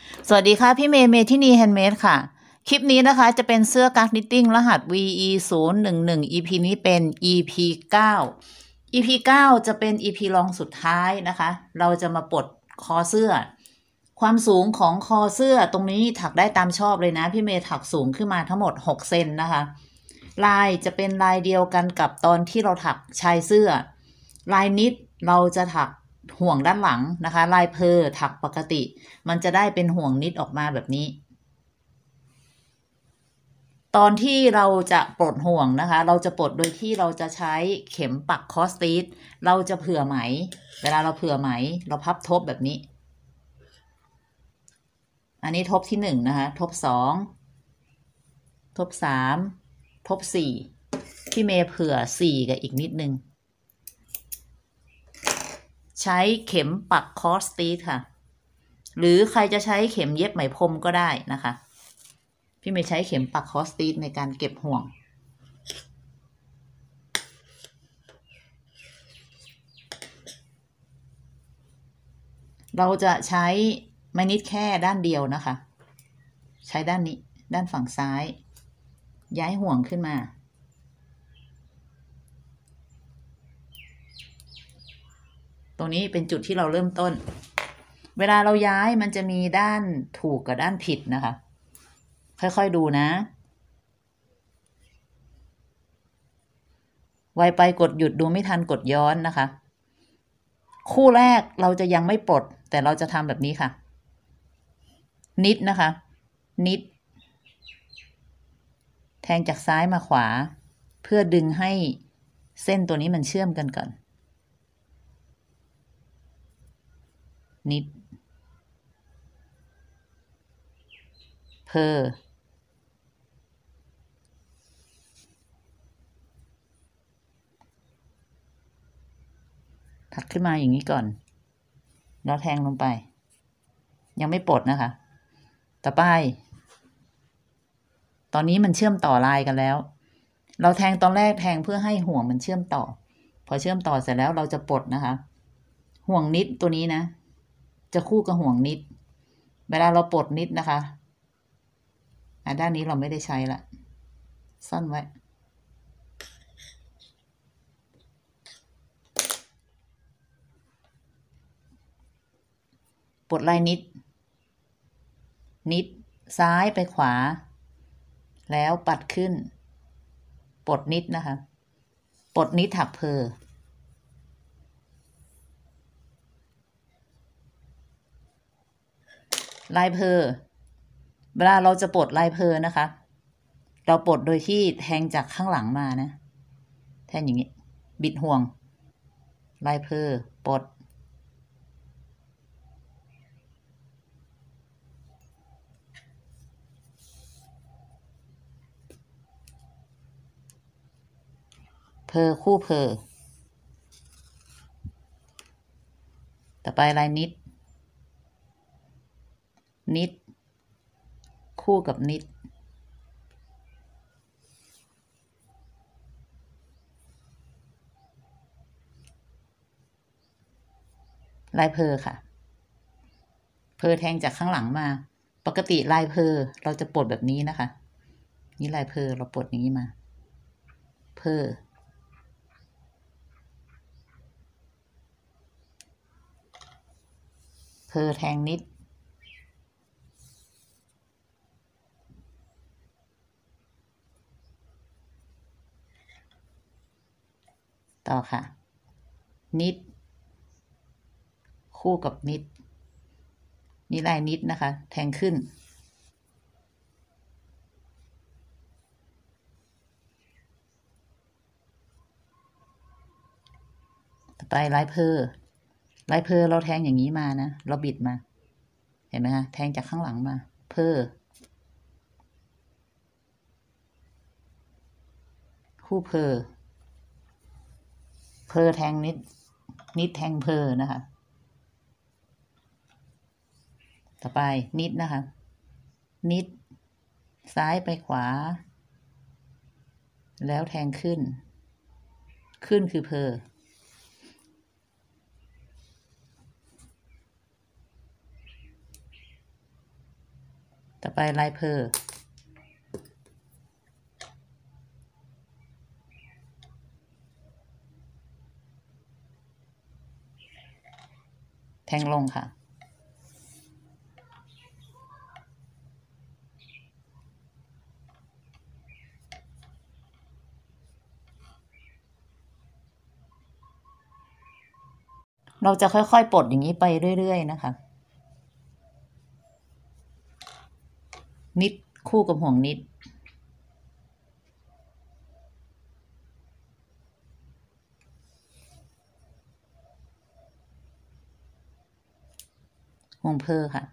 สวัสดีค่ะพี่เมย์เมทินีแฮนด์เมดค่ะคลิปนี้นะคะจะเป็นเสื้อกั๊กนิตติ้งรหัส VE 011 EP นี้เป็น EP 9 EP 9จะเป็น EP รองสุดท้ายนะคะเราจะมาปลดคอเสื้อความสูงของคอเสื้อตรงนี้ถักได้ตามชอบเลยนะพี่เมย์ถักสูงขึ้นมาทั้งหมด6เซนนะคะลายจะเป็นลายเดียวกันกับตอนที่เราถักชายเสื้อลายนิดเราจะถักห่วงด้านหลังนะคะลายเพอถักปกติมันจะได้เป็นห่วงนิดออกมาแบบนี้ตอนที่เราจะปลดห่วงนะคะเราจะปลดโดยที่เราจะใช้เข็มปักคอสตีสเราจะเผื่อไหมเวลาเราเผื่อไหมเราพับทบแบบนี้อันนี้ทบที่1นะคะทบ2ทบ3ทบ4พี่เมย์เผื่อ4กับอีกนิดนึงใช้เข็มปักคอสตีสค่ะหรือใครจะใช้เข็มเย็บไหมพรมก็ได้นะคะพี่เมย์ใช้เข็มปักคอสตีสในการเก็บห่วงเราจะใช้ไม้นิดแค่ด้านเดียวนะคะใช้ด้านนี้ด้านฝั่งซ้ายย้ายห่วงขึ้นมาตรงนี้เป็นจุดที่เราเริ่มต้นเวลาเราย้ายมันจะมีด้านถูกกับด้านผิดนะคะค่อยๆดูนะไวไปกดหยุดดูไม่ทันกดย้อนนะคะคู่แรกเราจะยังไม่ปลดแต่เราจะทำแบบนี้ค่ะนิดนะคะนิดแทงจากซ้ายมาขวาเพื่อดึงให้เส้นตัวนี้มันเชื่อมกันก่อนนิดเพอถักขึ้นมาอย่างนี้ก่อนแล้วแทงลงไปยังไม่ปลดนะคะต่อไปตอนนี้มันเชื่อมต่อลายกันแล้วเราแทงตอนแรกแทงเพื่อให้ห่วงมันเชื่อมต่อพอเชื่อมต่อเสร็จแล้วเราจะปลดนะคะห่วงนิดตัวนี้นะจะคู่กับห่วงนิดเวลาเราปลดนิดนะคะด้านนี้เราไม่ได้ใช้ละซ่อนไว้ปลดลายนิดซ้ายไปขวาแล้วปัดขึ้นปลดนิดนะคะปลดนิดถักเพอลายเพอเวลาเราจะปลดลายเพอนะคะเราปลดโดยที่แทงจากข้างหลังมานะแทงอย่างนี้บิดห่วงลายเพอปลดเพอคู่เพอต่อไปลายนิดคู่กับนิดลายเพอค่ะเพอแทงจากข้างหลังมาปกติลายเพอเราจะปลดแบบนี้นะคะนี่ลายเพอเราปลดอย่างนี้มาเพอแทงนิดต่อค่ะนิดคู่กับนิดนี่ลายนิดนะคะแทงขึ้นต่อไปลายเพอเราแทงอย่างนี้มานะเราบิดมาเห็นไหมคะแทงจากข้างหลังมาเพอคู่เพอแทงนิดแทงเพอนะคะต่อไปนิดนะคะนิดซ้ายไปขวาแล้วแทงขึ้นคือเพอต่อไปลายเพอแทงลงค่ะเราจะค่อยๆปลดอย่างนี้ไปเรื่อยๆนะคะนิดคู่กับห่วงนิดห่วงเพอค่ะ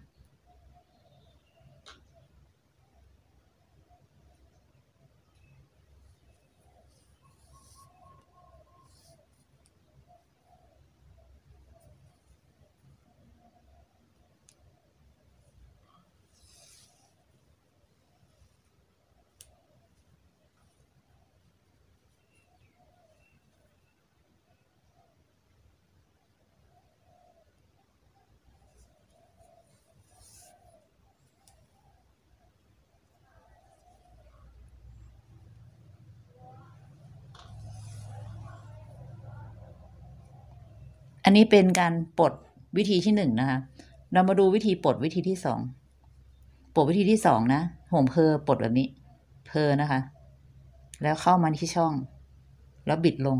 อันนี้เป็นการปลดวิธีที่1นะคะเรามาดูวิธีปลดวิธีที่2ปลดวิธีที่2นะห่วงเพอปลดแบบนี้เพอนะคะแล้วเข้ามาที่ช่องแล้วบิดลง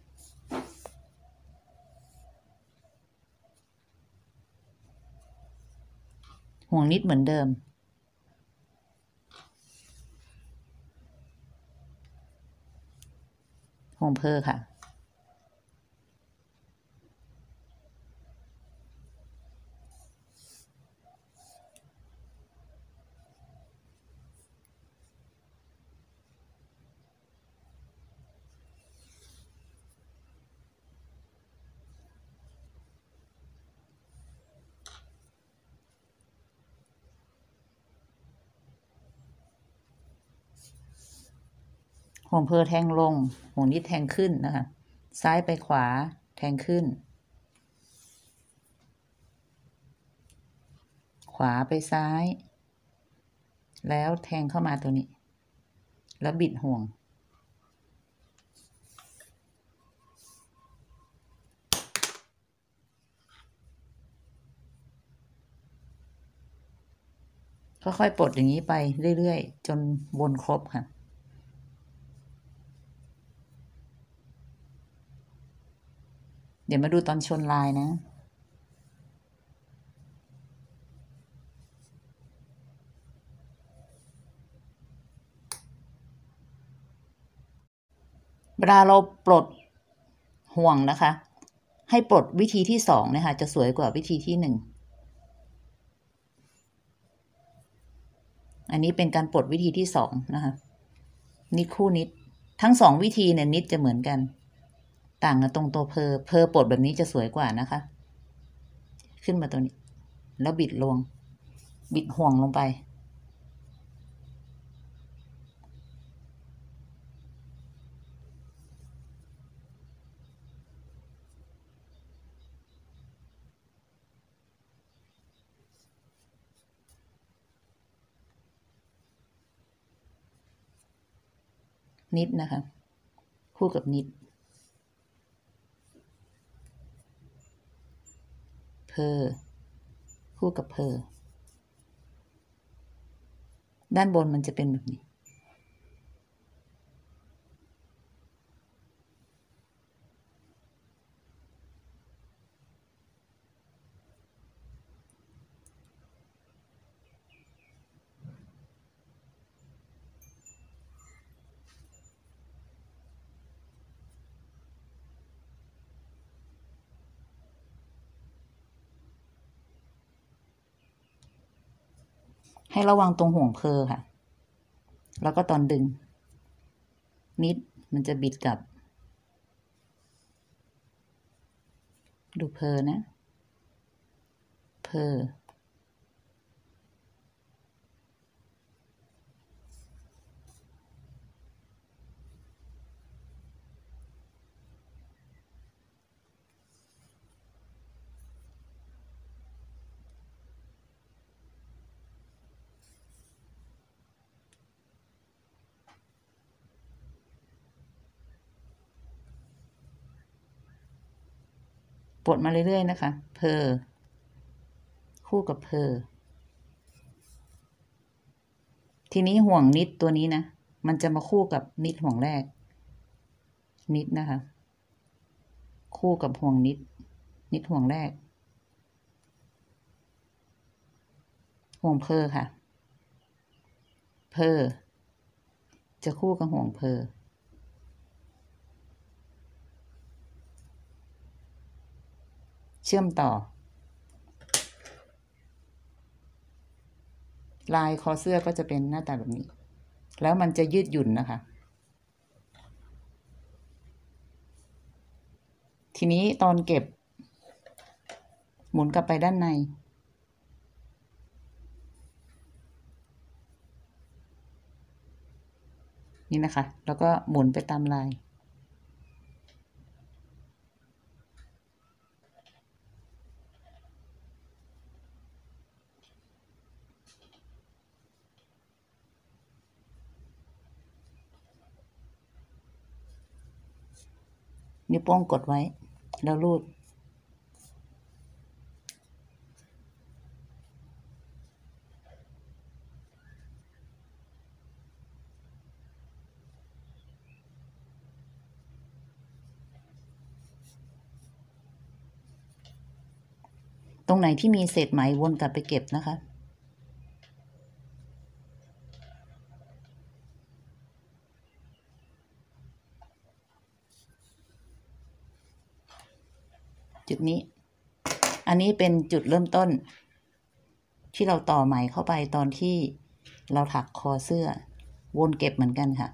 ห่วงนิดเหมือนเดิมห่วงเพอค่ะห่วงเพอแทงลงห่วงนิดแทงขึ้นนะคะซ้ายไปขวาแทงขึ้นขวาไปซ้ายแล้วแทงเข้ามาตัวนี้แล้วบิดห่วงค่อยๆปลดอย่างนี้ไปเรื่อยๆจนวนครบค่ะเดี๋ยวมาดูตอนชนลายนะเวลาเราปลดห่วงนะคะให้ปลดวิธีที่2นะคะจะสวยกว่าวิธีที่1อันนี้เป็นการปลดวิธีที่2นะคะนิดคู่นิดทั้ง2วิธีเนี่ยนิดจะเหมือนกันต่างกันตรงตัวเพอปลดแบบนี้จะสวยกว่านะคะขึ้นมาตัวนี้แล้วบิดลงบิดห่วงลงไปนิดนะคะคู่กับนิดเพอคู่กับเพอด้านบนมันจะเป็นแบบนี้ให้ระวังตรงห่วงเพอค่ะแล้วก็ตอนดึงนิดมันจะบิดกลับดูเพอนะเพอปลดมาเรื่อยๆนะคะเพอคู่กับเพอทีนี้ห่วงนิดตัวนี้นะมันจะมาคู่กับนิดห่วงแรกนิดนะคะคู่กับห่วงนิดห่วงแรกห่วงเพอค่ะเพอจะคู่กับห่วงเพอเชื่อมต่อลายคอเสื้อก็จะเป็นหน้าตาแบบนี้แล้วมันจะยืดหยุ่นนะคะทีนี้ตอนเก็บหมุนกลับไปด้านในนี่นะคะแล้วก็หมุนไปตามลายนิ้วโป้งกดไว้แล้วรูดตรงไหนที่มีเศษไหมวนกลับไปเก็บนะคะจุดนี้อันนี้เป็นจุดเริ่มต้นที่เราต่อไหมเข้าไปตอนที่เราถักคอเสื้อวนเก็บเหมือนกันค่ะ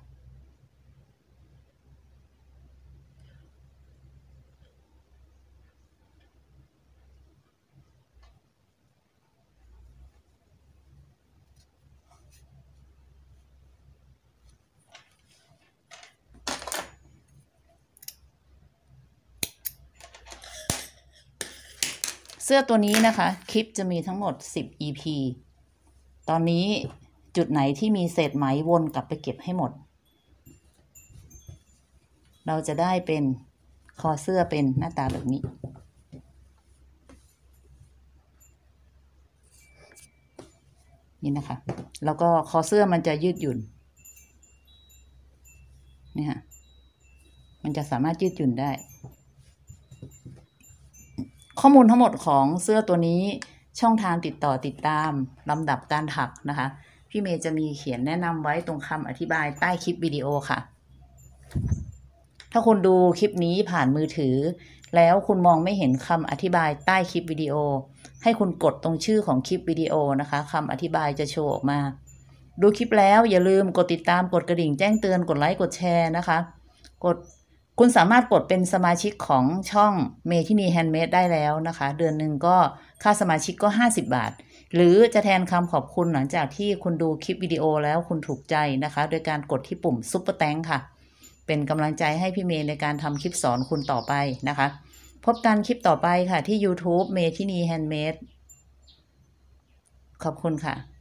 เสื้อตัวนี้นะคะคลิปจะมีทั้งหมด10 EP ตอนนี้จุดไหนที่มีเศษไหมวนกลับไปเก็บให้หมดเราจะได้เป็นคอเสื้อเป็นหน้าตาแบบนี้นี่นะคะแล้วก็คอเสื้อมันจะยืดหยุ่นนี่ค่ะมันจะสามารถยืดหยุ่นได้ข้อมูลทั้งหมดของเสื้อตัวนี้ช่องทางติดต่อติดตามลำดับการถักนะคะพี่เมย์จะมีเขียนแนะนำไว้ตรงคำอธิบายใต้คลิปวิดีโอค่ะถ้าคุณดูคลิปนี้ผ่านมือถือแล้วคุณมองไม่เห็นคำอธิบายใต้คลิปวิดีโอให้คุณกดตรงชื่อของคลิปวิดีโอนะคะคำอธิบายจะโชว์ออกมาดูคลิปแล้วอย่าลืมกดติดตามกดกระดิ่งแจ้งเตือนกดไลค์กดแชร์นะคะคุณสามารถกดเป็นสมาชิกของช่องเมทินีแฮนด์เมดได้แล้วนะคะเดือนหนึ่งก็ค่าสมาชิกก็50 บาทหรือจะแทนคำขอบคุณหลังจากที่คุณดูคลิปวิดีโอแล้วคุณถูกใจนะคะโดยการกดที่ปุ่มซุปเปอร์แตงค่ะเป็นกำลังใจให้พี่เมย์ในการทำคลิปสอนคุณต่อไปนะคะพบกันคลิปต่อไปค่ะที่ YouTube เมทินีแฮนด์เมดขอบคุณค่ะ